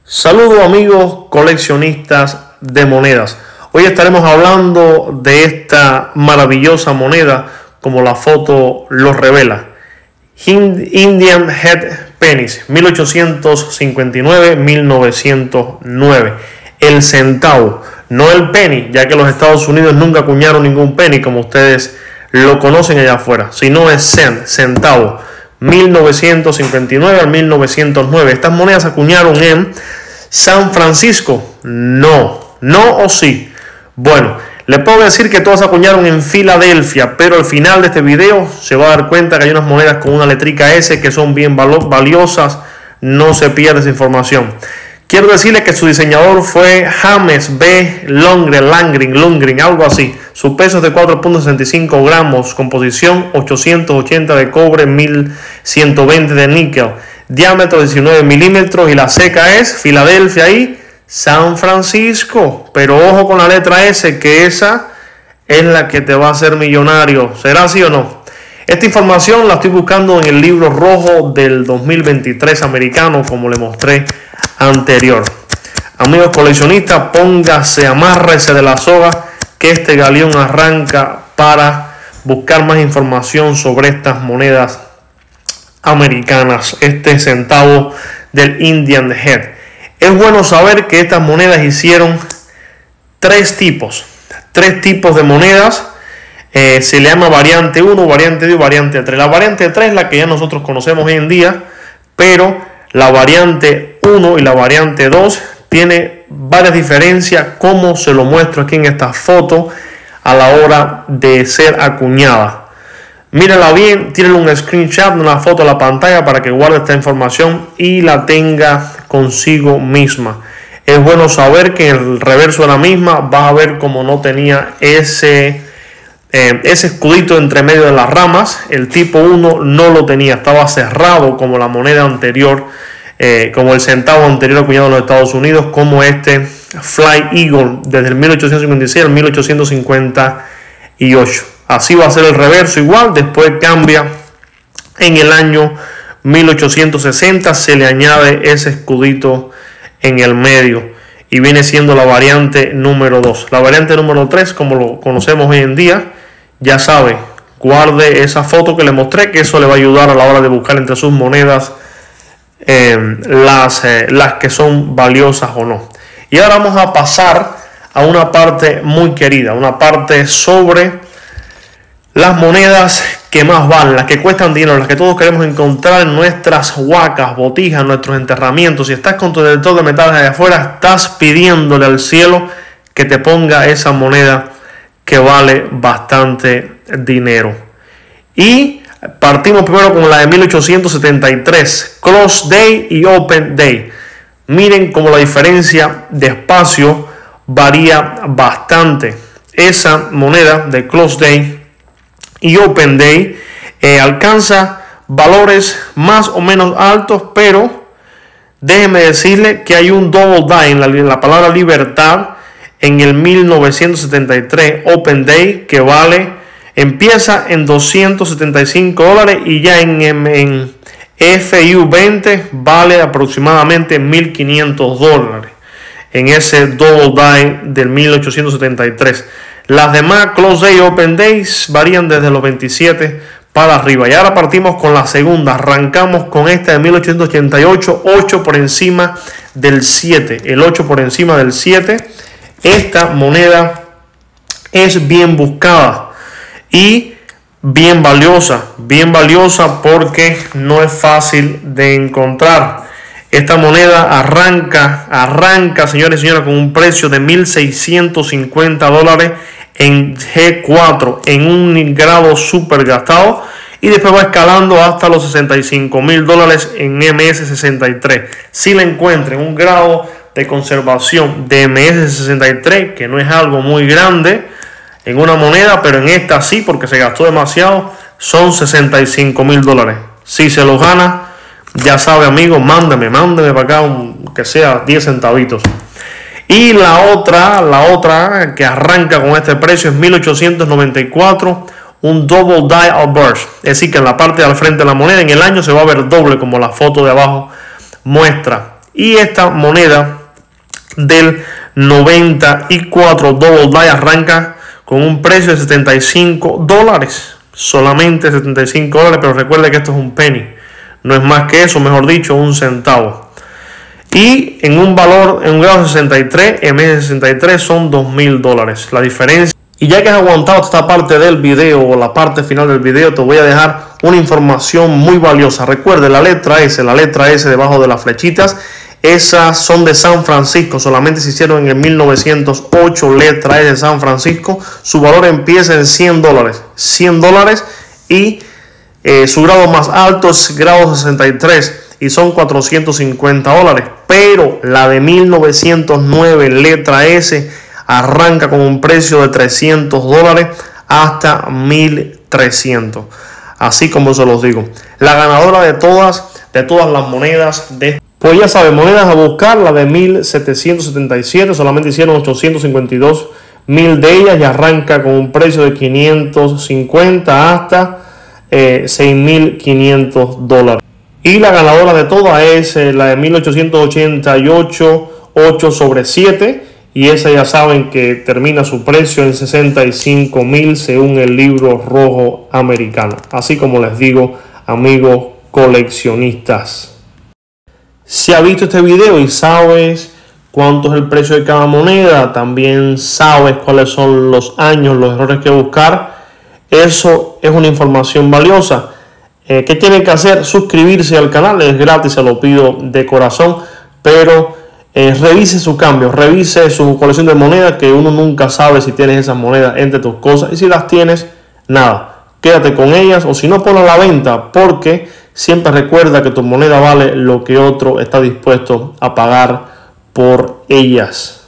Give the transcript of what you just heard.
Saludos amigos coleccionistas de monedas. Hoy estaremos hablando de esta maravillosa moneda, como la foto lo revela. Indian Head Pennies, 1859-1909. El centavo, no el penny, ya que los Estados Unidos nunca acuñaron ningún penny como ustedes lo conocen allá afuera, sino es centavo. 1959 al 1909. Estas monedas se acuñaron en San Francisco. No o sí. Bueno, le puedo decir que todas se acuñaron en Filadelfia, pero al final de este video se va a dar cuenta que hay unas monedas con una letrica S que son bien valiosas. No se pierda esa información. Quiero decirle que su diseñador fue James B. Lundgren, algo así. Su peso es de 4.65 gramos, composición 880 de cobre, 1120 de níquel, diámetro 19 milímetros y la seca es Filadelfia y San Francisco. Pero ojo con la letra S, que esa es la que te va a hacer millonario. ¿Será así o no? Esta información la estoy buscando en el libro rojo del 2023 americano, como le mostré anterior. Amigos coleccionistas, póngase, amárrese de la soga, que este galeón arranca para buscar más información sobre estas monedas americanas, este centavo del Indian Head. Es bueno saber que estas monedas hicieron tres tipos de monedas. Se le llama variante 1, variante 2 y variante 3. La variante 3 es la que ya nosotros conocemos hoy en día, pero la variante 1 y la variante 2 tiene varias diferencias, como se lo muestro aquí en esta foto a la hora de ser acuñada. Mírenla bien, tírenle un screenshot de una foto a la pantalla para que guarde esta información y la tenga consigo misma. Es bueno saber que en el reverso de la misma vas a ver como no tenía ese escudito entre medio de las ramas. El tipo 1 no lo tenía, estaba cerrado como la moneda anterior, como el centavo anterior acuñado en los Estados Unidos, como este Fly Eagle desde el 1856 al 1858. Así va a ser el reverso igual. Después cambia en el año 1860, se le añade ese escudito en el medio y viene siendo la variante número 2. La variante número 3, como lo conocemos hoy en día, ya sabe, guarde esa foto que le mostré, que eso le va a ayudar a la hora de buscar entre sus monedas las que son valiosas o no. Y ahora vamos a pasar a una parte muy querida, una parte sobre las monedas que más valen, las que cuestan dinero, las que todos queremos encontrar en nuestras huacas, botijas, nuestros enterramientos. Si estás con tu detector de metales allá afuera, estás pidiéndole al cielo que te ponga esa moneda que vale bastante dinero. Y partimos primero con la de 1873, Close Day y Open Day. Miren cómo la diferencia de espacio varía bastante. Esa moneda de Close Day y Open Day alcanza valores más o menos altos, pero déjeme decirle que hay un double die en la palabra libertad en el 1973 Open Day, que empieza en $275 y ya en FU20 vale aproximadamente $1.500 en ese double die del 1873. Las demás Close Day y Open Days varían desde los 27 para arriba. Y ahora partimos con la segunda. Arrancamos con esta de 1888, 8 por encima del 7. El 8 por encima del 7. Esta moneda es bien buscada y bien valiosa porque no es fácil de encontrar. Esta moneda arranca, señores y señoras, con un precio de $1.650 en G4, en un grado super gastado, y después va escalando hasta los $65.000 en MS63. Si la encuentran en un grado de conservación de MS63, que no es algo muy grande en una moneda, pero en esta sí, porque se gastó demasiado, son $65.000. Si se lo gana, ya sabe, amigo, mándeme para acá, que sea 10 centavitos. Y la otra que arranca con este precio es 1894, un double die outburst. Es decir, que en la parte de al frente de la moneda en el año se va a ver doble, como la foto de abajo muestra. Y esta moneda del 94 Double Die arranca con un precio de $75, solamente $75, pero recuerde que esto es un penny, no es más que eso, mejor dicho, un centavo. Y en un valor, en un grado 63, en vez de 63 son $2,000 la diferencia. Y ya que has aguantado esta parte del video o la parte final del video, te voy a dejar una información muy valiosa. Recuerde la letra S debajo de las flechitas, esas son de San Francisco, solamente se hicieron en el 1908, letra S de San Francisco. Su valor empieza en $100 y su grado más alto es grado 63 y son $450. Pero la de 1909, letra S, arranca con un precio de $300 hasta $1,300. Así como se los digo. La ganadora de todas las monedas pues ya saben, monedas a buscar, la de 1777, solamente hicieron 852,000 de ellas y arranca con un precio de $550 hasta $6,500. Y la ganadora de todas es la de 1888, 8/7. Y esa ya saben que termina su precio en $65,000 según el libro rojo americano. Así como les digo, amigos coleccionistas. Si has visto este video y sabes cuánto es el precio de cada moneda, también sabes cuáles son los años, los errores que buscar, eso es una información valiosa. ¿Qué tienen que hacer? Suscribirse al canal, es gratis, se lo pido de corazón, pero revise su cambio, revise su colección de monedas, que uno nunca sabe si tienes esas monedas entre tus cosas, y si las tienes, nada, quédate con ellas, o si no, ponlas a la venta, porque siempre recuerda que tu moneda vale lo que otro está dispuesto a pagar por ellas.